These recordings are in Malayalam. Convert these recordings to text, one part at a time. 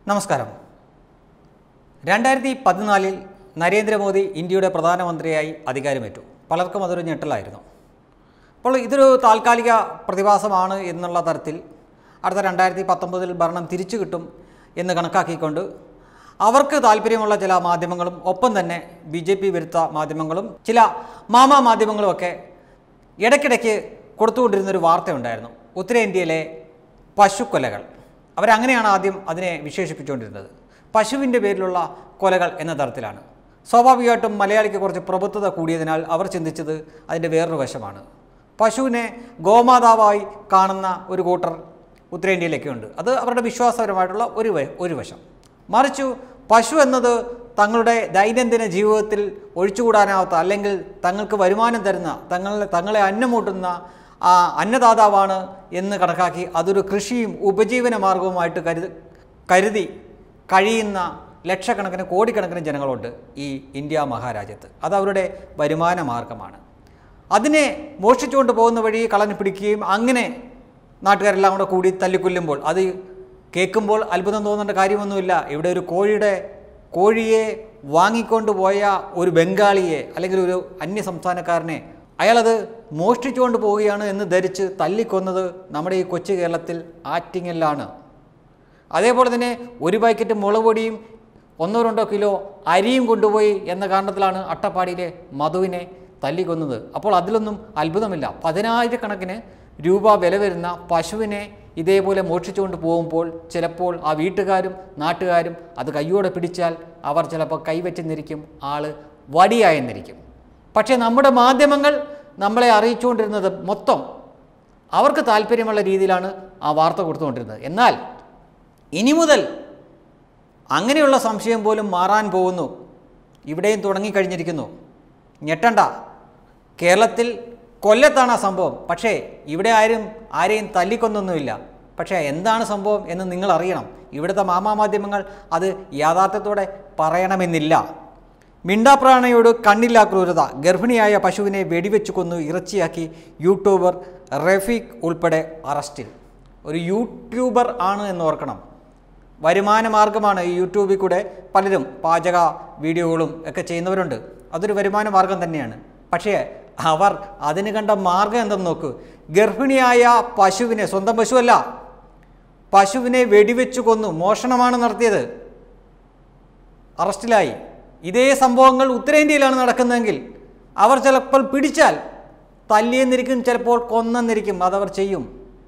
നമസ്കാരം. 2014 നരേന്ദ്രമോദി ഇന്ത്യയുടെ പ്രധാനമന്ത്രിയായി അധികാരമേറ്റു. പലർക്കും അതൊരു ഞെട്ടലായിരുന്നു. അപ്പോൾ ഇതൊരു താൽക്കാലിക പ്രതിഭാസമാണ് എന്നുള്ള തരത്തിൽ അടുത്ത 2019 ഭരണം തിരിച്ചു കിട്ടും എന്ന് കണക്കാക്കിക്കൊണ്ട് അവർക്ക് താല്പര്യമുള്ള ചില മാധ്യമങ്ങളും ഒപ്പം തന്നെ BJP വിരുദ്ധ മാധ്യമങ്ങളും ചില മാധ്യമങ്ങളുമൊക്കെ ഇടയ്ക്കിടയ്ക്ക് കൊടുത്തുകൊണ്ടിരുന്നൊരു വാർത്തയുണ്ടായിരുന്നു. ഉത്തരേന്ത്യയിലെ പശുക്കൊലകൾ. അവരങ്ങനെയാണ് ആദ്യം അതിനെ വിശേഷിപ്പിച്ചുകൊണ്ടിരുന്നത്. പശുവിൻ്റെ പേരിലുള്ള കൊലകൾ എന്ന തരത്തിലാണ്. സ്വാഭാവികമായിട്ടും മലയാളിക്ക് കുറച്ച് പ്രബുദ്ധത കൂടിയതിനാൽ അവർ ചിന്തിച്ചത് അതിൻ്റെ വേറൊരു വശമാണ്. പശുവിനെ ഗോമാതാവായി കാണുന്ന ഒരു കൂട്ടർ ഉത്തരേന്ത്യയിലൊക്കെ ഉണ്ട്. അത് അവരുടെ വിശ്വാസപരമായിട്ടുള്ള ഒരു വശം. മറിച്ചു പശു എന്നത് തങ്ങളുടെ ദൈനംദിന ജീവിതത്തിൽ ഒഴിച്ചുകൂടാനാവാത്ത അല്ലെങ്കിൽ തങ്ങൾക്ക് വരുമാനം തരുന്ന തങ്ങളെ അന്നമൂട്ടുന്ന അന്നദാതാവാണ് എന്ന് കണക്കാക്കി അതൊരു കൃഷിയും ഉപജീവന മാർഗവുമായിട്ട് കരുതി കഴിയുന്ന ലക്ഷക്കണക്കിന് കോടിക്കണക്കിന് ജനങ്ങളുണ്ട് ഈ ഇന്ത്യ മഹാരാജ്യത്ത്. അത് അവരുടെ വരുമാന മാർഗമാണ്. അതിനെ മോഷ്ടിച്ചുകൊണ്ട് പോകുന്ന വഴി കളഞ്ഞു പിടിക്കുകയും അങ്ങനെ നാട്ടുകാരെല്ലാം കൂടെ കൂടി തല്ലിക്കൊല്ലുമ്പോൾ അത് കേൾക്കുമ്പോൾ അത്ഭുതം തോന്നേണ്ട കാര്യമൊന്നുമില്ല. ഇവിടെ ഒരു കോഴിയെ വാങ്ങിക്കൊണ്ട് പോയ ഒരു ബംഗാളിയെ അല്ലെങ്കിൽ ഒരു അന്യ സംസ്ഥാനക്കാരനെ അയാളത് മോഷ്ടിച്ചുകൊണ്ട് പോവുകയാണ് എന്ന് ധരിച്ച് തല്ലിക്കൊന്നത് നമ്മുടെ ഈ കൊച്ചു കേരളത്തിൽ ആറ്റിങ്ങലിലാണ്. അതേപോലെ തന്നെ ഒരു പാക്കറ്റ് മുളക് പൊടിയും 1-2 കിലോ അരിയും കൊണ്ടുപോയി എന്ന കാരണത്തിലാണ് അട്ടപ്പാടിയിലെ മധുവിനെ തല്ലിക്കൊന്നത്. അപ്പോൾ അതിലൊന്നും അത്ഭുതമില്ല. 10,000 രൂപ വില വരുന്ന പശുവിനെ ഇതേപോലെ മോഷ്ടിച്ചുകൊണ്ട് പോകുമ്പോൾ ചിലപ്പോൾ ആ വീട്ടുകാരും നാട്ടുകാരും അത് കയ്യോടെ പിടിച്ചാൽ അവർ ചിലപ്പോൾ കൈവച്ചെന്നിരിക്കും, ആള് വടിയായെന്നിരിക്കും. പക്ഷേ നമ്മുടെ മാധ്യമങ്ങൾ നമ്മളെ അറിയിച്ചുകൊണ്ടിരുന്നത് മൊത്തം അവർക്ക് താല്പര്യമുള്ള രീതിയിലാണ് ആ വാർത്ത കൊടുത്തുകൊണ്ടിരുന്നത്. എന്നാൽ ഇനി മുതൽ അങ്ങനെയുള്ള സംശയം പോലും മാറാൻ പോകുന്നു. ഇവിടെയും തുടങ്ങിക്കഴിഞ്ഞിരിക്കുന്നു. ഞെട്ടണ്ട. കേരളത്തിൽ കൊല്ലത്താണ് ആ സംഭവം. പക്ഷേ ഇവിടെ ആരെയും തല്ലിക്കൊന്നൊന്നുമില്ല. പക്ഷേ എന്താണ് സംഭവം എന്ന് നിങ്ങൾ അറിയണം. ഇവിടുത്തെ മാധ്യമങ്ങൾ അത് യാഥാർത്ഥ്യത്തോടെ പറയണമെന്നില്ല. മിണ്ടാപ്രാണിയോട് കണ്ണില്ലാ ക്രൂരത. ഗർഭിണിയായ പശുവിനെ വെടിവെച്ചു കൊന്നു ഇറച്ചിയാക്കി യൂട്യൂബർ റഫീഖ് ഉൾപ്പെടെ അറസ്റ്റിൽ. ഒരു യൂട്യൂബർ ആണ് എന്ന് ഓർക്കണം. വരുമാന മാർഗമാണ്. ഈ യൂട്യൂബിൽ കൂടെ പലരും പാചക വീഡിയോകളും ഒക്കെ ചെയ്യുന്നവരുണ്ട്. അതൊരു വരുമാന മാർഗം തന്നെയാണ്. പക്ഷേ അവർ അതിന് കണ്ട മാർഗം എന്തെന്ന് നോക്കൂ. ഗർഭിണിയായ പശുവിനെ, സ്വന്തം പശുവല്ല, പശുവിനെ വെടിവെച്ചു കൊന്നു. മോഷണമാണ് നടത്തിയത്. അറസ്റ്റിലായി. ഇതേ സംഭവങ്ങൾ ഉത്തരേന്ത്യയിലാണ് നടക്കുന്നതെങ്കിൽ അവർ ചിലപ്പോൾ പിടിച്ചാൽ തല്ലിയെന്നിരിക്കും, ചിലപ്പോൾ കൊന്നെന്നിരിക്കും. അതവർ ചെയ്യും.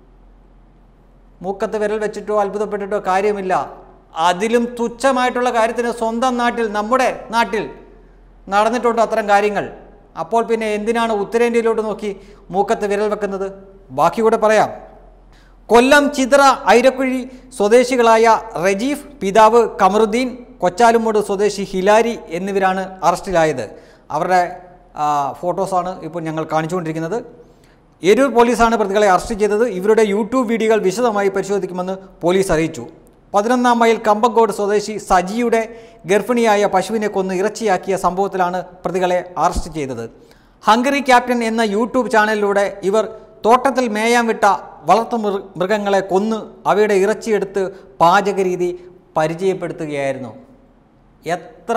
മൂക്കത്ത് വിരൽ വെച്ചിട്ടോ അത്ഭുതപ്പെട്ടിട്ടോ കാര്യമില്ല. അതിലും തുച്ഛമായിട്ടുള്ള കാര്യത്തിന് സ്വന്തം നാട്ടിൽ, നമ്മുടെ നാട്ടിൽ നടന്നിട്ടുണ്ട് അത്തരം കാര്യങ്ങൾ. അപ്പോൾ പിന്നെ എന്തിനാണ് ഉത്തരേന്ത്യയിലോട്ട് നോക്കി മൂക്കത്ത് വിരൽ വെക്കുന്നത്? ബാക്കി കൂടെ പറയാം. കൊല്ലം ചിത്ര ഐരക്കുഴി സ്വദേശികളായ റജീഫ്, പിതാവ് കമറുദ്ദീൻ, കൊച്ചാലുമൂട് സ്വദേശി ഹിലാരി എന്നിവരാണ് അറസ്റ്റിലായത്. അവരുടെ ഫോട്ടോസാണ് ഇപ്പോൾ ഞങ്ങൾ കാണിച്ചുകൊണ്ടിരിക്കുന്നത്. എരൂർ പോലീസാണ് പ്രതികളെ അറസ്റ്റ് ചെയ്തത്. ഇവരുടെ യൂട്യൂബ് വീഡിയോകൾ വിശദമായി പരിശോധിക്കുമെന്ന് പോലീസ് അറിയിച്ചു. 11 മൈൽ കമ്പങ്കോട് സ്വദേശി സജിയുടെ ഗർഭിണിയായ പശുവിനെ കൊന്ന് ഇറച്ചിയാക്കിയ സംഭവത്തിലാണ് പ്രതികളെ അറസ്റ്റ് ചെയ്തത്. ഹംഗറി ക്യാപ്റ്റൻ എന്ന യൂട്യൂബ് ചാനലിലൂടെ ഇവർ തോട്ടത്തിൽ മേയാൻ വിട്ട വളർത്തു മൃഗങ്ങളെ കൊന്ന് അവയുടെ ഇറച്ചിയെടുത്ത് പാചക രീതി പരിചയപ്പെടുത്തുകയായിരുന്നു. എത്ര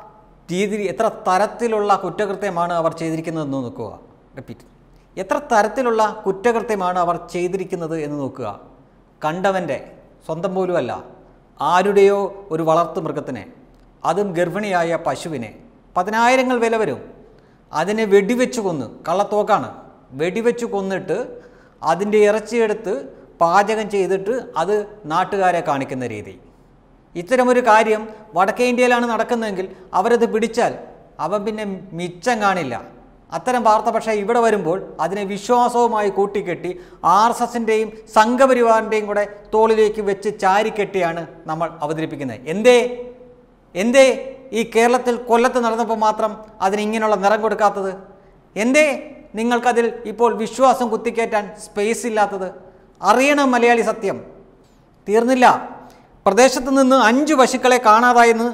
തരത്തിലുള്ള കുറ്റകൃത്യമാണ് അവർ ചെയ്തിരിക്കുന്നതെന്ന് നോക്കുക. റിപ്പീറ്റ്. എത്ര തരത്തിലുള്ള കുറ്റകൃത്യമാണ് അവർ ചെയ്തിരിക്കുന്നത് എന്ന് നോക്കുക. കണ്ടവൻ്റെ, സ്വന്തം പോലുമല്ല, ആരുടെയോ ഒരു വളർത്തു മൃഗത്തിനെ, അതും ഗർഭിണിയായ പശുവിനെ 10,000 വില വരും. അതിനെ വെടിവെച്ച് കൊന്ന്, കള്ളത്തോക്കാണ്, വെടിവെച്ച് കൊന്നിട്ട് അതിൻ്റെ ഇറച്ചിയെടുത്ത് പാചകം ചെയ്തിട്ട് അത് നാട്ടുകാരെ കാണിക്കുന്ന രീതി. ഇത്തരമൊരു കാര്യം വടക്കേ ഇന്ത്യയിലാണ് നടക്കുന്നതെങ്കിൽ അവരത് പിടിച്ചാൽ അവൻ പിന്നെ മിച്ചം കാണില്ല. അത്തരം വാർത്ത പക്ഷേ ഇവിടെ വരുമ്പോൾ അതിനെ വിശ്വാസവുമായി കൂട്ടിക്കെട്ടി RSSൻ്റെയും സംഘപരിവാറിൻ്റെയും കൂടെ തോളിലേക്ക് വെച്ച് ചാരിക്കെട്ടിയാണ് നമ്മൾ അവതരിപ്പിക്കുന്നത്. എന്തേ ഈ കേരളത്തിൽ കൊല്ലത്ത് നടന്നപ്പോൾ മാത്രം അതിനിങ്ങനെയുള്ള നിറം കൊടുക്കാത്തത്? എന്തേ നിങ്ങൾക്കതിൽ ഇപ്പോൾ വിശ്വാസം കുത്തിക്കയറ്റാൻ സ്പേസ് ഇല്ലാത്തത്? അറിയണം മലയാളി സത്യം. തീർന്നില്ല. പ്രദേശത്ത് നിന്ന് 5 പശുക്കളെ കാണാതായെന്ന്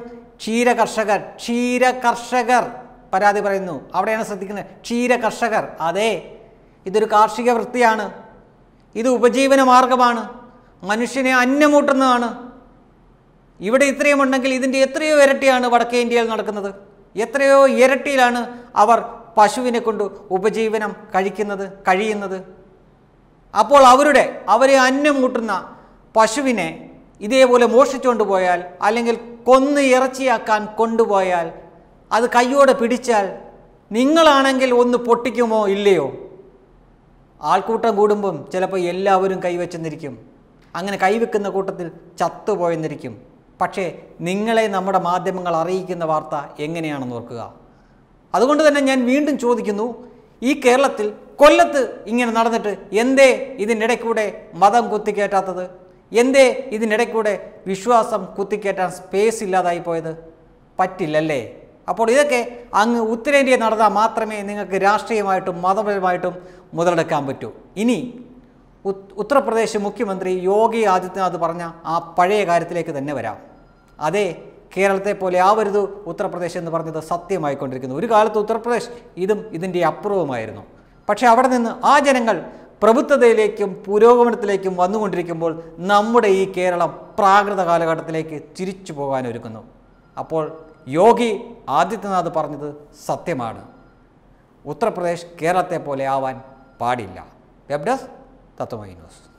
ക്ഷീരകർഷകർ പരാതി പറയുന്നു. അവിടെയാണ് ശ്രദ്ധിക്കുന്നത്. ക്ഷീരകർഷകർ. അതെ, ഇതൊരു കാർഷിക വൃത്തിയാണ്. ഇത് ഉപജീവന മാർഗമാണ്. മനുഷ്യനെ അന്നമൂട്ടുന്നതാണ്. ഇവിടെ ഇത്രയും ഉണ്ടെങ്കിൽ ഇതിൻ്റെ എത്രയോ ഇരട്ടിയാണ് വടക്കേ ഇന്ത്യയിൽ നടക്കുന്നത്. എത്രയോ ഇരട്ടിയിലാണ് അവർ പശുവിനെ കൊണ്ട് ഉപജീവനം കഴിയുന്നത്. അപ്പോൾ അവരെ അന്നം കൂട്ടുന്ന പശുവിനെ ഇതേപോലെ മോഷ്ടിച്ചുകൊണ്ട് പോയാൽ, അല്ലെങ്കിൽ കൊന്ന് ഇറച്ചിയാക്കാൻ കൊണ്ടുപോയാൽ, അത് കയ്യോടെ പിടിച്ചാൽ നിങ്ങളാണെങ്കിൽ ഒന്ന് പൊട്ടിക്കുമോ ഇല്ലയോ? ആൾക്കൂട്ടം കൂടുമ്പം ചിലപ്പോൾ എല്ലാവരും കൈവച്ചെന്നിരിക്കും. അങ്ങനെ കൈവെക്കുന്ന കൂട്ടത്തിൽ ചത്തുപോയെന്നിരിക്കും. പക്ഷേ നിങ്ങളെ നമ്മുടെ മാധ്യമങ്ങൾ അറിയിക്കുന്ന വാർത്ത എങ്ങനെയാണെന്ന് ഓർക്കുക. അതുകൊണ്ട് തന്നെ ഞാൻ വീണ്ടും ചോദിക്കുന്നു, ഈ കേരളത്തിൽ കൊല്ലത്ത് ഇങ്ങനെ നടന്നിട്ട് എന്തേ ഇതിനിടയ്ക്കൂടെ മതം കുത്തിക്കയറ്റാത്തത്? എന്തേ ഇതിനിടയ്ക്കൂടെ വിശ്വാസം കുത്തിക്കയറ്റാൻ സ്പേസ് ഇല്ലാതായി പോയത്? പറ്റില്ലല്ലേ? അപ്പോൾ ഇതൊക്കെ അങ്ങ് ഉത്തരേന്ത്യയിൽ നടന്നാൽ മാത്രമേ നിങ്ങൾക്ക് രാഷ്ട്രീയമായിട്ടും മതപരമായിട്ടും മുതലെടുക്കാൻ പറ്റൂ. ഇനി ഉത്തർപ്രദേശ് മുഖ്യമന്ത്രി യോഗി ആദിത്യനാഥ് പറഞ്ഞ ആ പഴയ കാര്യത്തിലേക്ക് തന്നെ വരാം. അതേ, കേരളത്തെ പോലെ ആവരുത് ഉത്തർപ്രദേശ് എന്ന് പറഞ്ഞത് സത്യമായിക്കൊണ്ടിരിക്കുന്നു. ഒരു കാലത്ത് ഉത്തർപ്രദേശ് ഇതിൻ്റെ അപ്പുറവുമായിരുന്നു. പക്ഷേ അവിടെ നിന്ന് ആ ജനങ്ങൾ പ്രബുദ്ധതയിലേക്കും പുരോഗമനത്തിലേക്കും വന്നുകൊണ്ടിരിക്കുമ്പോൾ നമ്മുടെ ഈ കേരളം പ്രാകൃത കാലഘട്ടത്തിലേക്ക് തിരിച്ചു പോകാനൊരുക്കുന്നു. അപ്പോൾ യോഗി ആദിത്യനാഥ് പറഞ്ഞത് സത്യമാണ്. ഉത്തർപ്രദേശ് കേരളത്തെ പോലെ ആവാൻ പാടില്ല. Web desk Tatwamayi news.